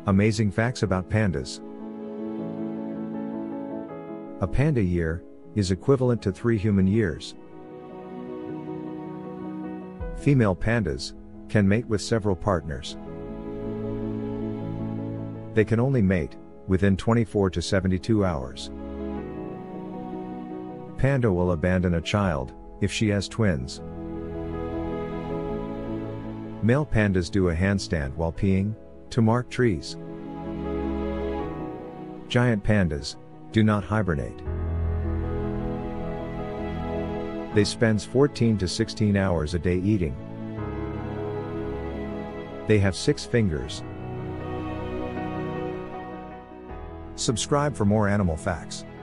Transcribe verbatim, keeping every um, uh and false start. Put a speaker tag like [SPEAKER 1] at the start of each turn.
[SPEAKER 1] Amazing facts about pandas. A panda year is equivalent to three human years. Female pandas can mate with several partners. They can only mate within twenty-four to seventy-two hours. Panda will abandon a child if she has twins. Male pandas do a handstand while peeing to mark trees. Giant pandas do not hibernate. They spend fourteen to sixteen hours a day eating. They have six fingers.
[SPEAKER 2] Subscribe for more animal facts.